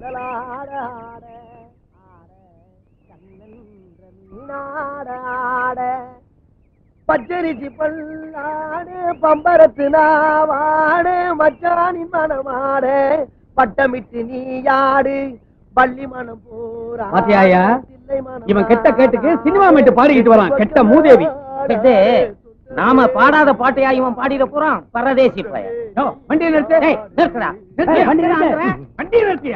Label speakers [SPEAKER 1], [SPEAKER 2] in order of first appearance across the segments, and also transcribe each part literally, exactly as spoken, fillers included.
[SPEAKER 1] பச்சரிசி பல்லாடு பம்பரத்து நாவாடு மச்சானின் மனமாடு பட்டமிட்டு நீயாடு பள்ளி மனம் போரா.
[SPEAKER 2] இவன் கெட்ட கேட்டுக்கு சினிமா மேட்டு பாடிக்கிட்டு வரான். கெட்ட மூதேவி.
[SPEAKER 3] நாம பாடாத பாட்டையா இவன் பாடிட போறான். பரதேசி பையன்.
[SPEAKER 2] வண்டியை நிறுத்து.
[SPEAKER 3] நிறுத்துடா.
[SPEAKER 2] வண்டியை நிறுத்தியா?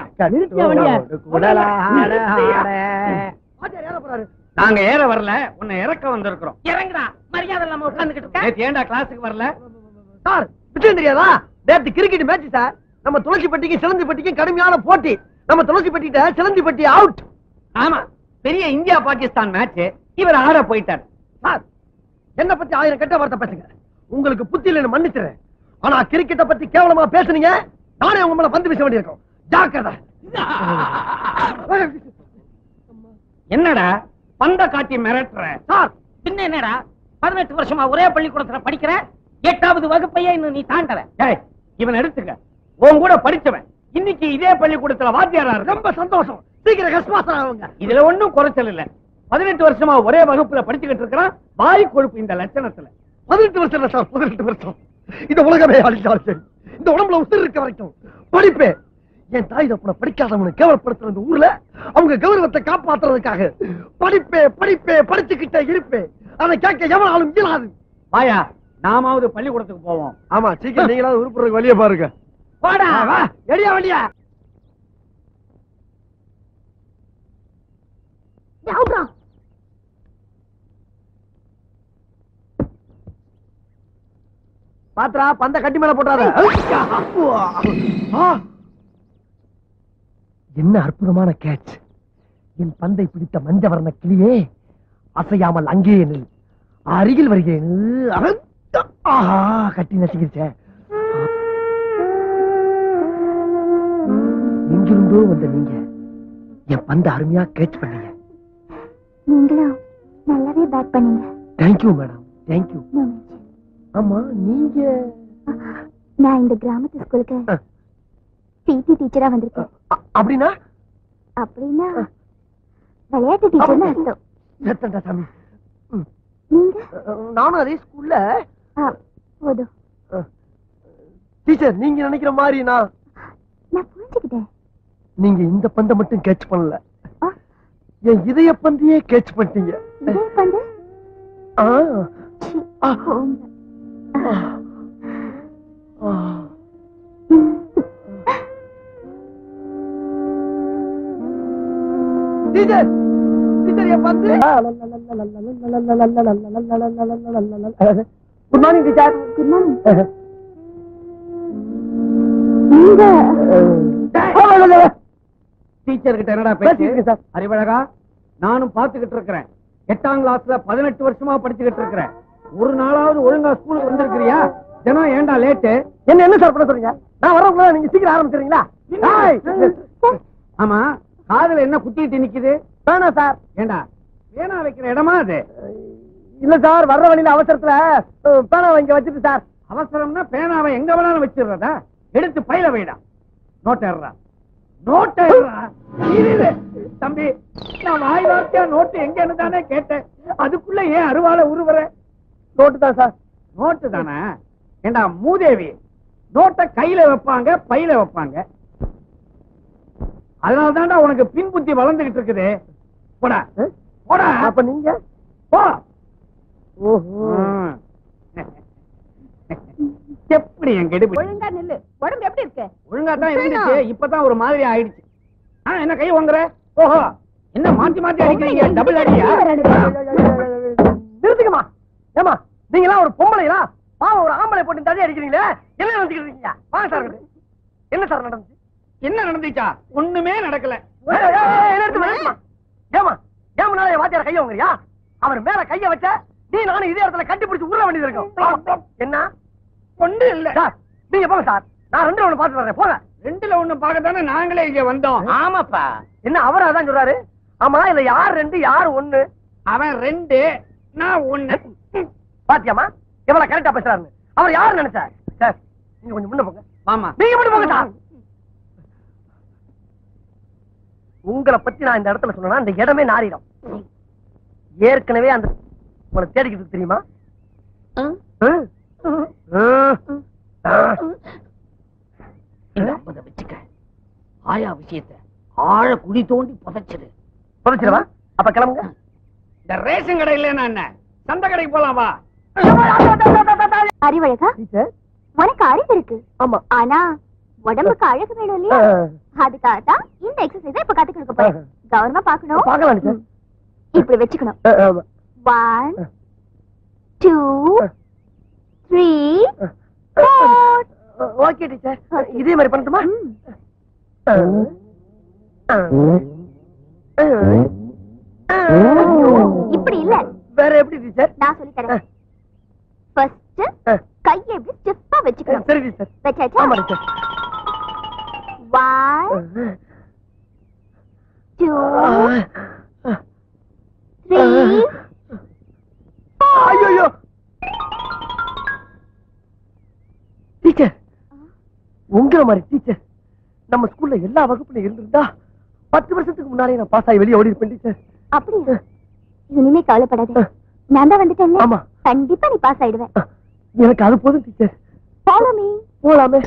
[SPEAKER 2] நாங்க ஏற வரல, உன்னை இறக்க வந்திருக்கிறோம்.
[SPEAKER 3] இறங்குடா. மரியாதை இல்லாம உட்கார்ந்துகிட்டு இருக்க.
[SPEAKER 2] ஏன்டா கிளாஸுக்கு வரல?
[SPEAKER 1] சார் விஷயம் தெரியாதா? நேற்று கிரிக்கெட் மேட்ச் சார். நம்ம துளசிப்பட்டிக்கு சிலந்திப்பட்டிக்கு கடுமையான போட்டி. நம்ம துளசிப்பட்டிட்ட சிலந்திப்பட்டி அவுட்.
[SPEAKER 2] ஆமா, பெரிய இந்தியா பாகிஸ்தான் மேட்ச். இவர் ஆட போயிட்டார்.
[SPEAKER 1] சார் என்ன பத்தி ஆயிரம் கெட்ட வார்த்தை பேசுங்க. உங்களுக்கு புத்தி இல்லைன்னு மன்னிச்சுறேன். ஆனா கிரிக்கெட்டை பத்தி கேவலமா பேசுனீங்க, நானே உங்க மேல பந்து வீச வேண்டியிருக்கும். ஜாக்கிரதை.
[SPEAKER 2] என்னடா பந்த காட்டி மிரட்டுற?
[SPEAKER 3] சார் பின்ன என்னடா, பதினெட்டு வருஷமா ஒரே பள்ளிக்கூடத்துல படிக்கிற, எட்டாவது வகுப்பையே இன்னும் நீ தாண்டற.
[SPEAKER 2] இவன் எடுத்துக்க, உன் கூட படிச்சவன் இன்னைக்கு இதே பள்ளிக்கூடத்துல வாத்தியாரா இருக்கு.
[SPEAKER 1] ரொம்ப சந்தோஷம். சீக்கிரம் கஸ்மாசம் ஆகுங்க.
[SPEAKER 2] இதுல ஒண்ணும் குறைச்சல் இல்ல. பதினெட்டு வருஷமா ஒரே வகுப்புல படிச்சுக்கிட்டு இருக்கிறான். வாய் கொழுப்பு இந்த லட்சணத்துல.
[SPEAKER 1] பதினெட்டு வருஷம் இல்ல சார், பதினெட்டு வருஷம். இந்த உலகமே அழிச்சாலும் சரி, இந்த உடம்புல உசுர் இருக்க வரைக்கும் படிப்பே. என் தாய் தப்பனை படிக்காதவனை கேவலப்படுத்துற இந்த ஊர்ல அவங்க கௌரவத்தை காப்பாத்துறதுக்காக படிப்பே படிப்பே படிச்சுக்கிட்டே இருப்பேன். அதை கேட்க எவனாலும் இயலாது.
[SPEAKER 2] வாயா, நாமாவது பள்ளிக்கூடத்துக்கு போவோம்.
[SPEAKER 1] ஆமா, சீக்கிரம் நீங்களாவது உருப்புறதுக்கு வழிய பாருங்க.
[SPEAKER 3] வாடா
[SPEAKER 1] வா, எடியா வழியா. பாத்ரா, பந்த கட்டி மேல போட்டாத. என்ன அற்புதமான கேட்ச். என் பந்தை பிடித்த மஞ்ச வர்ண கிளியே, அசையாமல் அங்கே நில். அருகில் வருகிறேன். ஆஹா, கட்டி நசுக்கிருச்சே. எங்கிருந்தோ வந்த நீங்க என் பந்த அருமையா கேட்ச் பண்ணீங்க.
[SPEAKER 4] நீங்களும் நல்லாவே பேட் பண்ணீங்க.
[SPEAKER 1] Thank you madam, thank you. ஆமா, நீங்க?
[SPEAKER 4] நான் இந்த கிராமத்து ஸ்கூலுக்கு பிடி டீச்சரா வந்திருக்கேன்.
[SPEAKER 1] அப்படின்னா?
[SPEAKER 4] அப்படின்னா விளையாட்டு டீச்சர்னு அர்த்தம்.
[SPEAKER 1] சத்தண்டா சாமி.
[SPEAKER 4] நீங்க?
[SPEAKER 1] நானும் அதே ஸ்கூல்ல.
[SPEAKER 4] போதும்
[SPEAKER 1] டீச்சர், நீங்க நினைக்கிற மாதிரி நான்
[SPEAKER 4] நான் புரிஞ்சுக்கிட்டேன்.
[SPEAKER 1] நீங்க இந்த பந்தை மட்டும் கேட்ச் பண்ணல, என் இதய பந்தையே கேட்ச் பண்ணிட்டீங்க.
[SPEAKER 4] இதய பந்து? டீச்சர், டீச்சர் என் பந்து. Good morning teacher. Good morning. நீங்க
[SPEAKER 2] டீச்சர் கிட்ட என்னடா பேச்சு? அறிவழகா, நானும் பாத்துக்கிட்டு இருக்கிறேன். எட்டாம் கிளாஸ்ல பதினெட்டு வருஷமா படிச்சுக்கிட்டு இருக்கிறேன். ஒரு நாளாவது ஒழுங்கா ஸ்கூலுக்கு வந்திருக்கிறியா? தினம் ஏண்டா லேட்டு?
[SPEAKER 1] என்ன என்ன சார் பண்ண சொல்றீங்க? நான் வரவங்கள நீங்க சீக்கிரம் ஆரம்பிச்சிருங்களா?
[SPEAKER 2] ஆமா, காதுல என்ன குத்திட்டு நிக்குது?
[SPEAKER 1] வேணா சார்.
[SPEAKER 2] ஏண்டா பேனா வைக்கிற இடமா அது?
[SPEAKER 1] இல்ல சார், வர்ற வழியில அவசரத்துல பேனாவை இங்க வச்சுட்டு சார்.
[SPEAKER 2] அவசரம்னா பேனாவை எங்க வேணாலும் வச்சிடுறதா? எடுத்து பையில வைடா. நோட்டா நோட்டா தம்பி, நான் வாய் வார்த்தையா நோட்டு எங்கன்னு தானே கேட்டேன். அதுக்குள்ள ஏன் அருவாளை உருவற?
[SPEAKER 1] நோட்டு தான் சார்.
[SPEAKER 2] நோட்டு தானே? ஏண்டா மூதேவி, நோட்டை கையில வைப்பாங்க, பையில வைப்பாங்க. அதனால தான்டா உனக்கு பின் புத்தி வளர்ந்துகிட்டு இருக்குது. போடா போடா.
[SPEAKER 1] அப்ப நீங்க
[SPEAKER 2] போ.
[SPEAKER 1] ஓஹோ,
[SPEAKER 2] எப்படி என் கெடுபிடி?
[SPEAKER 5] ஒழுங்கா நில்லு. உடம்பு எப்படி இருக்கு?
[SPEAKER 2] ஒழுங்கா தான் இருந்துச்சு, இப்பதான் ஒரு மாதிரி ஆயிடுச்சு. என்ன கை வாங்குற? ஓஹோ, என்ன மாத்தி மாத்தி அடிக்கிறீங்க? டபுள் அடியா?
[SPEAKER 1] நிறுத்துக்கமா. ஏமா, நீங்க எல்லாம் ஒரு பொம்பளைங்களா? பாவம், ஒரு ஆம்பளை போட்டு தடி அடிக்கிறீங்களே, என்ன நினைச்சுக்கிட்டு இருக்கீங்க? வாங்க சார். என்ன சார் நடந்துச்சு?
[SPEAKER 2] என்ன நடந்துச்சா? ஒண்ணுமே நடக்கல.
[SPEAKER 1] ஏமா, ஏமனால என் வாத்தியார கைய வாங்குறியா? அவர் மேல கைய வச்ச நீ நானும் இதே இடத்துல கட்டி பிடிச்சு உருள வேண்டியது இருக்கும். என்ன
[SPEAKER 2] ஒண்ணு இல்ல.
[SPEAKER 1] நீங்க போங்க சார், நான் ரெண்டுல ஒண்ணு பாத்து வரேன். போங்க.
[SPEAKER 2] ரெண்டுல ஒண்ணு பாக்கத்தானே நாங்களே இங்க வந்தோம்.
[SPEAKER 3] ஆமாப்பா.
[SPEAKER 1] என்ன அவரா தான் சொல்றாரு? ஆமா, இல்ல யார் ரெண்டு யார் ஒண்ணு?
[SPEAKER 2] அவன் ரெண்டு, நான் ஒண்ணு.
[SPEAKER 1] பாத்தியாமா எவ்வளவு கரெக்டா பேசுறாரு? அவர் யாரு நினைச்ச? சார், நீங்க கொஞ்சம் முன்ன போங்க.
[SPEAKER 2] ஆமா,
[SPEAKER 1] நீங்க மட்டும் போங்க சார். உங்களை பத்தி நான் இந்த இடத்துல சொன்னா அந்த இடமே நாரிடும். ஏற்கனவே அந்த உங்களை தேடிக்கிட்டு தெரியுமா?
[SPEAKER 3] வச்சுக்க ஆயா விஷயத்தை ஆழ குழி தோண்டி புதைச்சிரு.
[SPEAKER 1] புதைச்சிருவா? அப்ப கிளம்புங்க.
[SPEAKER 2] இந்த ரேஷன் கடை இல்லைன்னா என்ன, சந்தை கடைக்கு போலாம் வா.
[SPEAKER 4] அறிவழகா, உனக்கு அறிவு இருக்கு.
[SPEAKER 1] ஆமா.
[SPEAKER 4] ஆனா உடம்புக்கு அழகு வேணும் இல்லையா? அதுக்காகத்தான் இந்த எக்ஸசைஸ் இப்ப கத்து கொடுக்க போறேன். கவனமா பாக்கணும்.
[SPEAKER 1] பாக்கலாம்.
[SPEAKER 4] இப்படி வச்சுக்கணும். One two three four.
[SPEAKER 1] Okay teacher, இதே மாதிரி பண்ணட்டுமா?
[SPEAKER 4] இப்படி இல்ல,
[SPEAKER 1] வேற எப்படி டீச்சர்?
[SPEAKER 4] நான் சொல்லி தரேன். ஃபர்ஸ்ட் கையை இப்படி ஸ்டிஃபா வச்சுக்கணும்.
[SPEAKER 1] சரி டீச்சர்.
[SPEAKER 4] வச்சாச்சா?
[SPEAKER 1] ஆமா டீச்சர்.
[SPEAKER 4] One two three.
[SPEAKER 1] ஐயோ டீச்சர், உங்கள மாதிரி டீச்சர் நம்ம ஸ்கூல்ல எல்லா வகுப்புல இருந்திருந்தா பத்து வருஷத்துக்கு முன்னாலே நான் பாஸ் ஆகி வெளியே ஓடி இருப்பேன் டீச்சர்.
[SPEAKER 4] அப்படியா? இனிமே கவலைப்படாத, நான் தான் வந்துட்டேன்.
[SPEAKER 1] ஆமா,
[SPEAKER 4] கண்டிப்பா நீ பாஸ் ஆயிடுவேன்.
[SPEAKER 1] எனக்கு அது போதும் டீச்சர்.
[SPEAKER 4] Follow me.
[SPEAKER 1] போலாமே.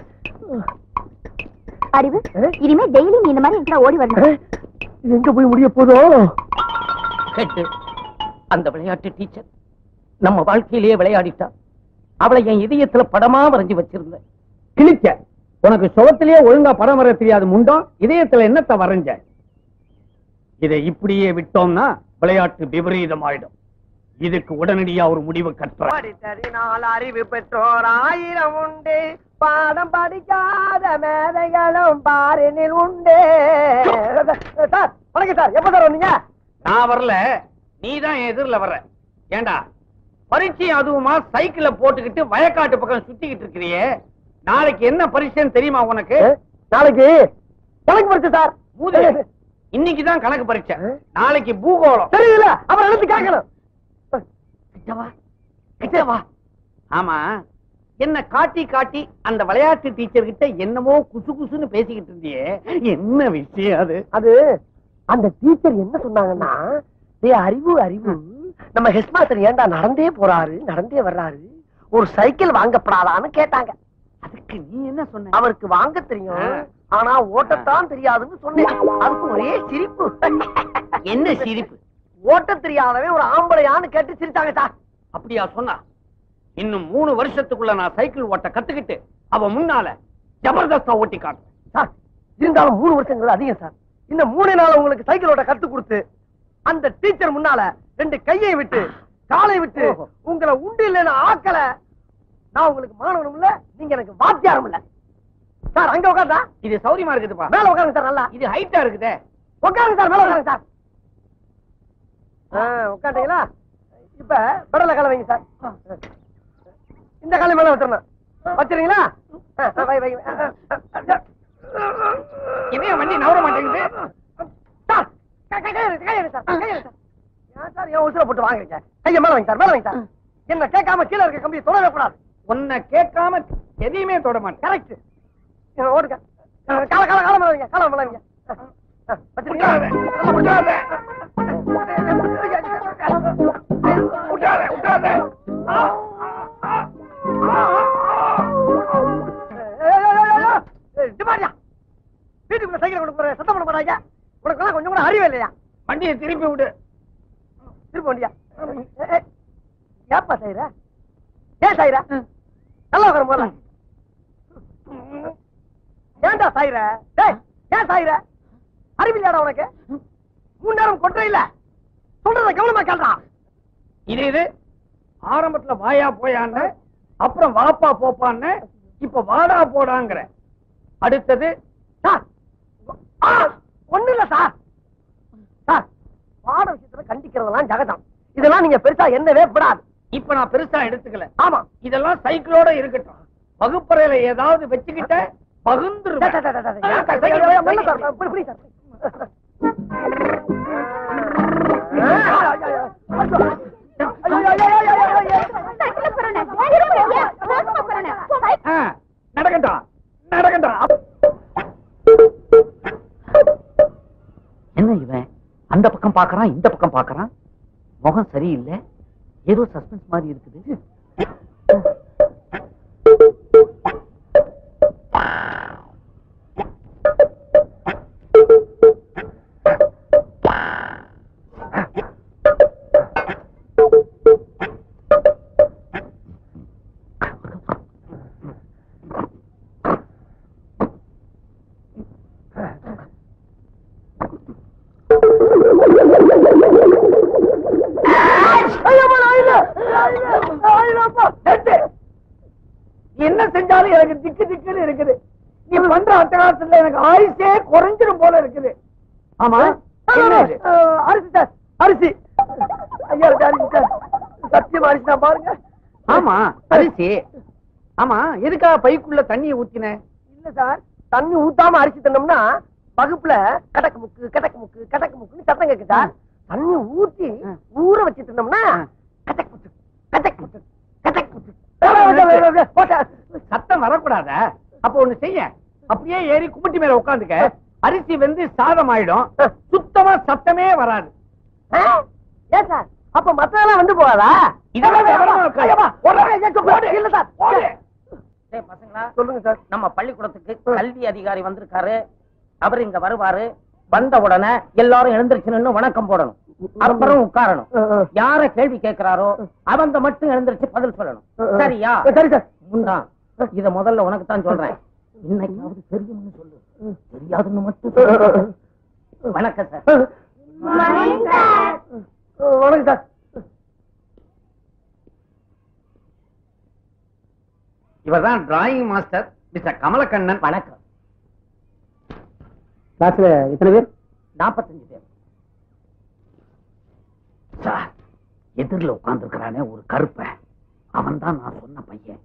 [SPEAKER 4] அறிவு, இனிமே டெய்லி நீ இந்த மாதிரி எங்க ஓடி வரணும்.
[SPEAKER 1] இது எங்க போய் முடிய போதும்?
[SPEAKER 3] கேட்டு அந்த விளையாட்டு டீச்சர் நம்ம வாழ்க்கையிலேயே விளையாடிட்டா. அவளை என் இதயத்துல படமா வரைஞ்சு வச்சிருந்தேன்.
[SPEAKER 2] கிழிச்ச உனக்கு சுகத்திலேயே ஒழுங்கா படம் வர தெரியாது முண்டம், இதயத்துல என்னத்த வரைஞ்ச? இதை இப்படியே விட்டோம்னா விளையாட்டு விபரீதம் ஆயிடும். இதுக்கு உடனடியா ஒரு முடிவு கட்டுற.
[SPEAKER 1] அறிவு பெற்றோர் ஆயிரம் உண்டு, பாடம் படிக்காத மேதைகளும் பாரினில் உண்டு. சார் வணக்கம் சார், எப்ப சார் வந்தீங்க?
[SPEAKER 2] நான் வரல, நீதான் எதிரில வர்ற. ஏண்டா பரீட்சை அதுவுமா சைக்கிள போட்டுக்கிட்டு வயக்காட்டு பக்கம் சுத்திக்கிட்டு இருக்கிறியே, நாளைக்கு என்ன பரீட்சைன்னு தெரியுமா உனக்கு?
[SPEAKER 1] நாளைக்கு கணக்கு பரீட்சை சார்.
[SPEAKER 2] இன்னைக்குதான் கணக்கு பரீட்சை, நாளைக்கு பூகோளம்.
[SPEAKER 1] தெரியல, அவர் எழுத்து கேட்கணும்.
[SPEAKER 2] ஆமா, என்ன காட்டி காட்டி அந்த விளையாட்டு டீச்சர் கிட்ட என்னமோ குசு குசுன்னு பேசிக்கிட்டு இருந்தியே, என்ன விஷயம் அது?
[SPEAKER 1] அது அந்த டீச்சர் என்ன சொன்னாங்கன்னா, அறிவு அறிவு நம்ம ஹெட் மாஸ்டர் ஏண்டா நடந்தே போறாரு நடந்தே வர்றாரு, ஒரு சைக்கிள் வாங்கப்படாதான்னு கேட்டாங்க.
[SPEAKER 2] அதுக்கு நீ என்ன சொன்ன?
[SPEAKER 1] அவருக்கு வாங்க தெரியும், ஆனா ஓட்டத்தான் தெரியாதுன்னு சொன்னேன். அதுக்கு ஒரே சிரிப்பு.
[SPEAKER 2] என்ன சிரிப்பு?
[SPEAKER 1] ஓட்ட தெரியாதவன் ஒரு ஆம்பளையான்னு கேட்டு சிரிச்சாங்க சார்.
[SPEAKER 2] அப்படியா சொன்னா? இன்னும் மூணு வருஷத்துக்குள்ள நான் சைக்கிள் ஓட்ட கத்துக்கிட்டு அவ முன்னால ஜபர்தஸ்தா ஓட்டி காட்டுறேன்
[SPEAKER 1] சார். இருந்தாலும் மூணு வருஷங்கள் அதிகம் சார். இந்த மூணு நாள் உங்களுக்கு சைக்கிள் ஓட்ட கத்து கொடுத்து அந்த டீச்சர் முன்னால ரெண்டு கையை விட்டு காலை விட்டு உங்களை உண்டு இல்லைன்னு ஆக்கல, நான் உங்களுக்கு மாணவனும் இல்ல, நீங்க எனக்கு வாத்தியாரும் இல்ல சார். அங்க உட்காந்தா
[SPEAKER 2] இது சௌரியமா இருக்குதுப்பா.
[SPEAKER 1] மேல உட்காருங்க சார். நல்லா
[SPEAKER 2] இது ஹைட்டா இருக்குதே.
[SPEAKER 1] உட்காருங்க சார், மேல உட்காருங்க சார். உட்காந்தீங்களா? இப்ப பெடல கால வைங்க சார். இந்த காலை மேல வச்சிடணும். வச்சிருங்களா?
[SPEAKER 2] இதே வண்டி நவர மாட்டேங்குது
[SPEAKER 1] சார். சார் ஏன் உசுர போட்டு வாங்குறீங்க? கைய மேல வைங்க சார், மேல வைங்க சார். என்ன கேட்காம கீழே இருக்க கம்பியை தொடவே கூடாது.
[SPEAKER 2] உன்னை கேட்காம எதையுமே தொட மாட்டேன்.
[SPEAKER 1] கரெக்ட். ஓடுங்க. கால கால கால மேல வைங்க, கால மேல வைங்க. வச்சிருக்கீங்களா? வீட்டுக்குள்ள சைக்கிள் கொண்டு போற சத்தம் பண்ண போறாங்க. உனக்கு கொஞ்சம் கூட அறிவே இல்லையா?
[SPEAKER 2] வண்டியை திருப்பி விடு.
[SPEAKER 1] திருப்பி வண்டியா? ஏப்பா செய்யற? ஏன் சாயிர? நல்லா உட்கார போல. ஏன்டா சாயிர? டேய், ஏன் சாயிர? அறிவில்லையாடா உனக்கு? மூணு நேரம் கொட்டை இல்ல. சொல்றத கவனமா கேள்றா.
[SPEAKER 2] இது இது ஆரம்பத்துல வாயா போயான்னு, அப்புறம் வாப்பா போப்பான்னு, இப்ப வாடா போடாங்கிற. அடுத்தது
[SPEAKER 1] சார் ஒண்ணு இல்ல சார். சார் பாட விஷயத்துல கண்டிக்கிறதெல்லாம் ஜகதம். இதெல்லாம் நீங்க பெருசா என்னவே விடாது.
[SPEAKER 2] இப்ப நான் பெருசா எடுத்துக்கல.
[SPEAKER 1] ஆமா,
[SPEAKER 2] இதெல்லாம் சைக்கிளோட இருக்கட்டும். வகுப்பறையில ஏதாவது வச்சுக்கிட்ட பகுந்துருவேன். நடக்கட்டும் நடக்கட்டும்.
[SPEAKER 3] என்ன இவன் அந்த பக்கம் பாக்குறான் இந்த பக்கம் பாக்குறான், முகம் சரியில்லை, ஏதோ சஸ்பென்ஸ் மாதிரி இருக்குது.
[SPEAKER 2] என்ன செஞ்சாலும் எனக்கு திக்கு திக்குன்னு இருக்குது. நீ பண்ற அட்டகாசத்துல எனக்கு ஆயுசே குறைஞ்சிடும் போல இருக்குது. ஆமா
[SPEAKER 1] அரிசி சார், அரிசி ஐயா அரிசி சார், சத்தியம் அரிசி தான் பாருங்க.
[SPEAKER 2] ஆமா அரிசி. ஆமா எதுக்கா பைக்குள்ள தண்ணியை ஊத்தின?
[SPEAKER 1] இல்ல சார், தண்ணி ஊத்தாம அரிசி தின்னோம்னா வகுப்புல கடக்கு முக்கு கடக்கு முக்கு கடக்கு முக்குன்னு சத்தம் கேக்கு சார். தண்ணி ஊத்தி ஊற வச்சு தின்னோம்னா கடக்கு முக்கு கடக்கு முக்கு கடக்கு முக்கு
[SPEAKER 2] சத்தம் வரக்கூடாத. அப்ப ஒண்ணு செய்ய, அப்படியே ஏறி கும்பிட்டி மேல உட்காந்துக்க. அரிசி வந்து சாதம் ஆயிடும், சுத்தமா சத்தமே வராது.
[SPEAKER 1] ஏன் சார், அப்ப மத்ததெல்லாம் வந்து போகாதா?
[SPEAKER 3] பசங்களா
[SPEAKER 1] சொல்லுங்க சார்.
[SPEAKER 3] நம்ம பள்ளிக்கூடத்துக்கு கல்வி அதிகாரி வந்திருக்காரு. அவர் இங்க வருவாரு. வந்த உடனே எல்லாரும் எழுந்திருச்சு நின்னு வணக்கம் போடணும், அப்புறம் உட்காரணும். யார கேள்வி கேட்கிறாரோ அவங்க மட்டும் எழுந்திருச்சு பதில் சொல்லணும். சரியா?
[SPEAKER 1] சரி சார்.
[SPEAKER 3] முண்டா, இத முதல்ல உனக்கு தான் சொல்றேன். இன்னைக்காவது தெரியும்னு சொல்லு, தெரியாதுன்னு மட்டும் சொல்லு. வணக்கம் சார்.
[SPEAKER 1] வணக்கம் சார்.
[SPEAKER 2] இவர்தான் டிராயிங் மாஸ்டர் மிஸ்டர் கமலக்கண்ணன்.
[SPEAKER 3] வணக்கம்.
[SPEAKER 2] கிளாஸ்ல எத்தனை பேர்?
[SPEAKER 3] நாற்பத்தஞ்சு பேர் சார். எதிரில் உட்கார்ந்து இருக்கிறானே ஒரு கருப்ப, அவன் தான் நான் சொன்ன பையன்.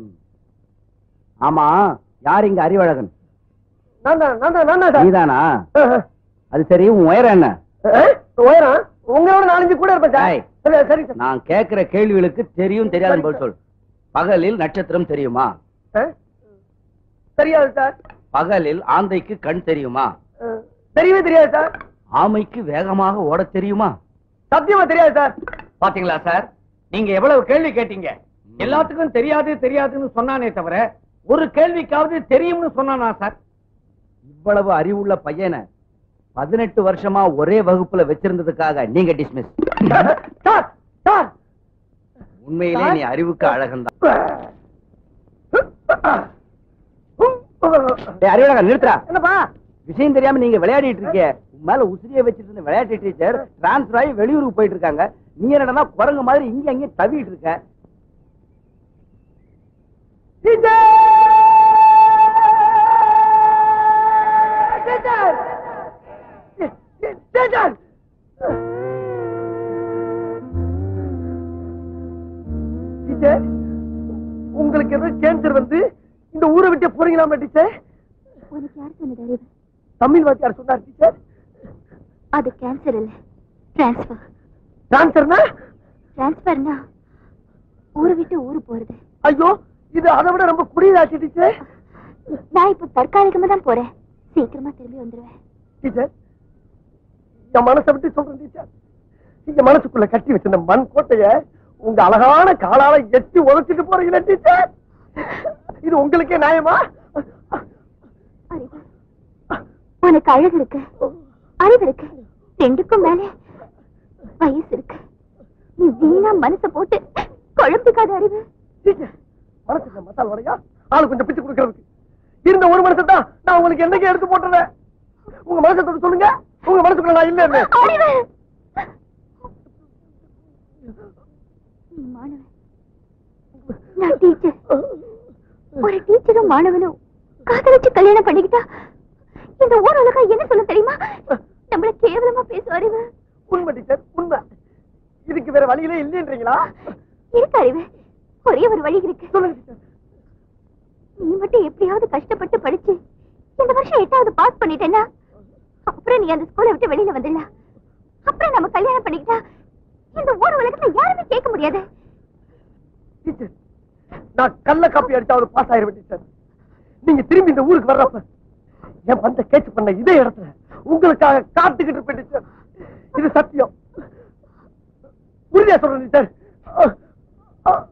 [SPEAKER 2] ஆமா, யார் இங்க அறிவழகன்?
[SPEAKER 1] நீதானா?
[SPEAKER 2] அது சரி, உன் உயரம் என்ன?
[SPEAKER 1] உயரம் உங்களோட நாலஞ்சு கூட இருப்பேன் சார். சரி சார்.
[SPEAKER 2] நான் கேட்கிற கேள்விகளுக்கு தெரியும் தெரியாதுன்னு போய் சொல். பகலில் நட்சத்திரம் தெரியுமா?
[SPEAKER 1] தெரியாது சார்.
[SPEAKER 2] பகலில் ஆந்தைக்கு கண் தெரியுமா?
[SPEAKER 1] தெரியவே தெரியாது சார்.
[SPEAKER 2] ஆமைக்கு வேகமாக ஓட தெரியுமா?
[SPEAKER 1] சத்தியமா தெரியாது சார்.
[SPEAKER 2] பாத்தீங்களா சார், நீங்க எவ்வளவு கேள்வி கேட்டீங்க. எல்லாத்துக்கும் தெரியாது தெரியாதுன்னு சொன்னானே தவிர ஒரு கேள்விக்காவது தெரியும்னு சொன்னானா சார்? இவ்வளவு அறிவுள்ள பையனை பதினெட்டு வருஷமா ஒரே வகுப்புல வச்சிருந்ததுக்காக நீங்க டிஸ்மிஸ்.
[SPEAKER 1] சார் சார்,
[SPEAKER 2] உண்மையிலே நீ அறிவுக்கு அழகன் தான். அறிவழகன் நிறுத்துறா.
[SPEAKER 1] என்னப்பா
[SPEAKER 2] விஷயம் தெரியாம நீங்க விளையாடிட்டு இருக்கீங்க. உன் மேல உசிரியை வச்சிட்டு இருந்த விளையாட்டு டீச்சர் டிரான்ஸ்பர் ஆகி வெளியூருக்கு போயிட்டு இருக்காங்க. நீ என்னடா குரங்கு மாதிரி இங்க அங்கே தவிட்டு இருக்க.
[SPEAKER 1] உங்களுக்கு ஏதோ கேன்சர் வந்து இந்த ஊரை விட்டு போறீங்களா டீச்சர்?
[SPEAKER 4] உனக்கு யார் சொன்னது அறிவு?
[SPEAKER 1] தமிழ் வாத்தியார் சொன்னார் டீச்சர்.
[SPEAKER 4] அது கேன்சர் இல்ல, டிரான்ஸ்பர்.
[SPEAKER 1] டிரான்ஸ்பர்னா?
[SPEAKER 4] டிரான்ஸ்பர்னா ஊரை விட்டு ஊரு போறது.
[SPEAKER 1] ஐயோ, இது அதை விட ரொம்ப புரியுதாச்சு டீச்சர்.
[SPEAKER 4] நான் இப்ப தற்காலிகமா தான் போறேன், சீக்கிரமா திரும்பி வந்துருவேன்.
[SPEAKER 1] டீச்சர், என் மனசை விட்டு சொல்றேன் டீச்சர். இந்த மனசுக்குள்ள கட்டி வச்சிருந்த மண் கோட்டைய உங்க அழகான காலால எட்டி உழைச்சிட்டு போறீங்களே டீச்சர், இது உங்களுக்கே நியாயமா?
[SPEAKER 4] அறிவு, உனக்கு அழகு இருக்கு, அறிவு இருக்கு, ரெண்டுக்கும் மேல வயசு இருக்கு. நீ வீணா மனசை போட்டு குழம்பிக்காத அறிவு.
[SPEAKER 1] மனசுக்கு மசால் வரையா ஆளு கொஞ்சம் பிச்சு கொடுக்கறதுக்கு இருந்த ஒரு மனசை தான் நான் உங்களுக்கு என்னைக்கு எடுத்து போட்டுறேன். உங்க மனசை தொட்டு சொல்லுங்க, உங்க மனசுக்குள்ள நான் இல்ல.
[SPEAKER 4] நீ மாணவன், நான் டீச்சர். ஒரு டீச்சரும் மாணவனும் காதலிச்சு கல்யாணம் பண்ணிக்கிட்டா இந்த ஊர் உலகம் என்ன சொல்ல தெரியுமா? நம்மள கேவலமா பேசும் அறிவு.
[SPEAKER 1] உண்மை டீச்சர், உண்மை. இதுக்கு வேற வழியிலே இல்லைன்றீங்களா?
[SPEAKER 4] இருக்கு அறிவு, ஒரே ஒரு வழி இருக்கு.
[SPEAKER 1] சொல்லுங்க டீச்சர்.
[SPEAKER 4] நீ மட்டும் எப்படியாவது கஷ்டப்பட்டு படிச்சு இந்த வருஷம் எட்டாவது பாஸ் பண்ணிட்டேன்னா அப்புறம் நீ அந்த ஸ்கூலை விட்டு வெளியில வந்துடலாம். அப்புறம் நம்ம கல்யாணம் பண்ணிக்கிட்டா இந்த ஊர் உலகத்துல யாருமே கேட்க முடியாது.
[SPEAKER 1] டீச்சர், நான் கள்ள காப்பி அடிச்சாவது பாஸ் ஆயிருவேன் டீச்சர். நீங்க திரும்பி இந்த ஊருக்கு வர்றப்ப என் பந்த கேட்ச் பண்ண இதே இடத்துல உங்களுக்காக காத்துக்கிட்டு இருப்பேன் டீச்சர். இது சத்தியம். உறுதியா சொல்றேன் டீச்சர்.